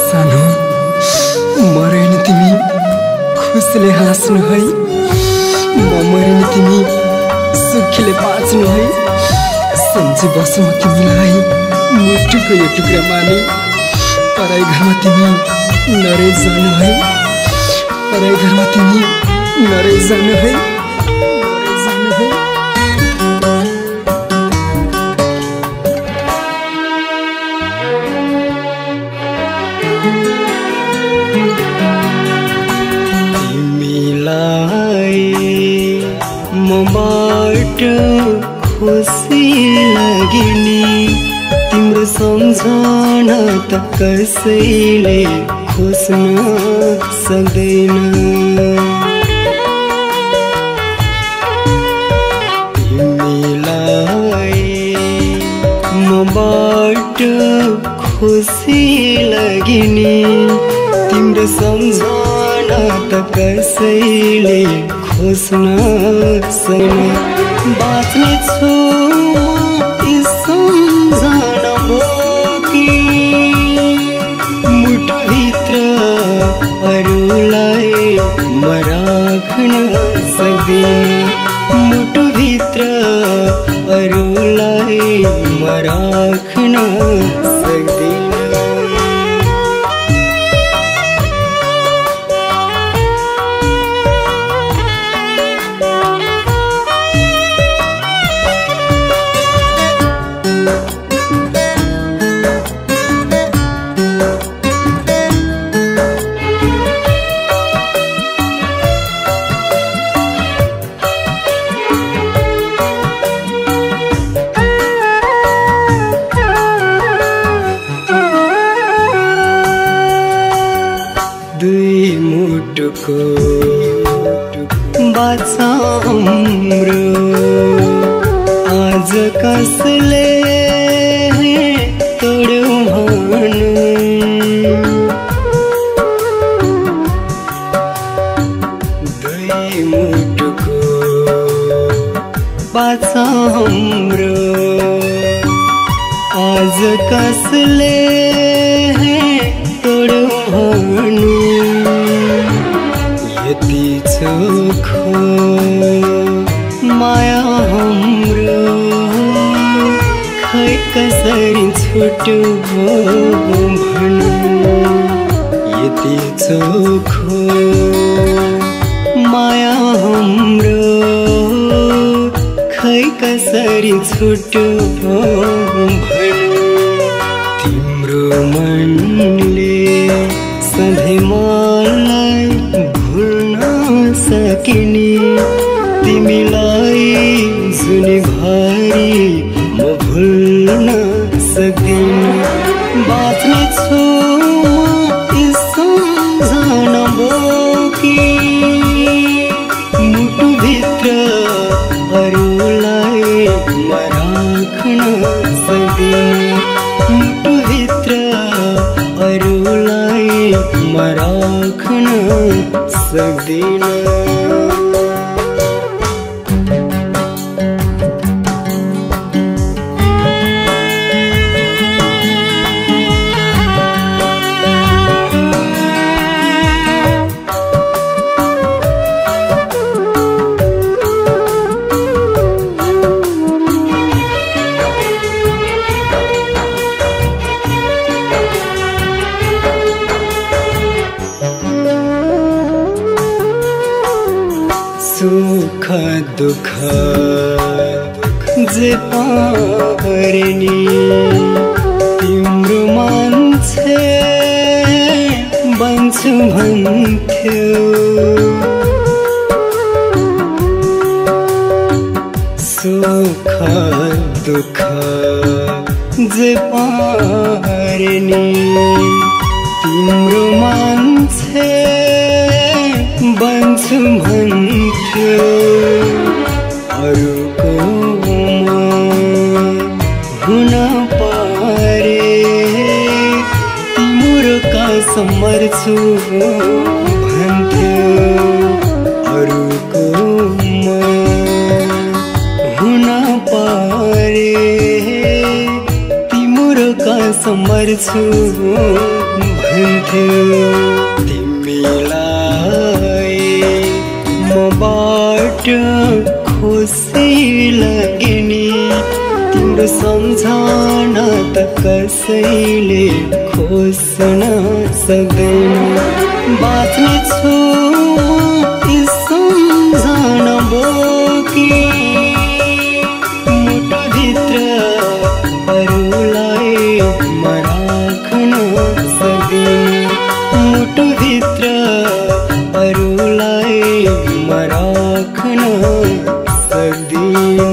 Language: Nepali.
सानो मरे नि तिमी खुसले हाँस्नु है, म मरे नि तिमी सुखीले बाँच्नु है। सम्झी बस्छु म तिमीलाई मुटुको यो टुक्रा माने, पराई घरमा तिमी नरै जानु है, पराई घरमा तिमी नरै जानु है, नरै जानु है। मबाट खुसी लाग्ने तिम्रो सम्झना त कसैले खोज्न सक्दैन। तिमीलाई मबाट खुसी लाग्ने तिम्रो सम्झना त कसैले खोज्न सक्दैन। बाँच्ने छु यी सम्झना बोकी, मुटुभित्र अरूलाई म राख्न सक्दिन, मुटुभित्र अरूलाई म राख्न सक्दिन। दुई मुटुको बाछा हाम्रो आज कसले तोड्यो भनु, दुई मुटुको बाछा हाम्रो आज कसले तोड्यो भनु। यति चोखो माया हाम्रो खै कसरी छुट्यो भनु। यति चोखो माया हाम्रो खै कसरी छुट्यो भनु। तिम्रो मनले सधैँ मलाई भुल्न सकिने, तिमीलाई जुनीभरि म भुल्न सक्दिन। बाँच्ने छु यी सम्झना बोकी, मुटुभित्र अरूलाई म राख्न सक्दिन, मुटुभित्र अरूलाई म राख्न सक्दिन। सुख दुख जे पार्ने तिम्रो मान्छे बन्छु भन्थ्यो। सुख दुख जे पार्ने तिम्रो मान्छे बन्छु भन्थ्यो। अरूको हुन पारे तिम्रो कसम मर्छु भन्थ्यो। अरूको हुन पारे तिम्रो कसम मर्छु भन्थ्यो। थियो तिमीलाई मबाट खुसी लाग्ने तिम्रो सम्झना त कसैले खोज्न सक्दैन बाँच्ने छु ती सम्झना बोकी मुटुभित्र अरूलाई म राख्न सक्दिन मुटुभित्र अरूलाई म राख्न सक्दिन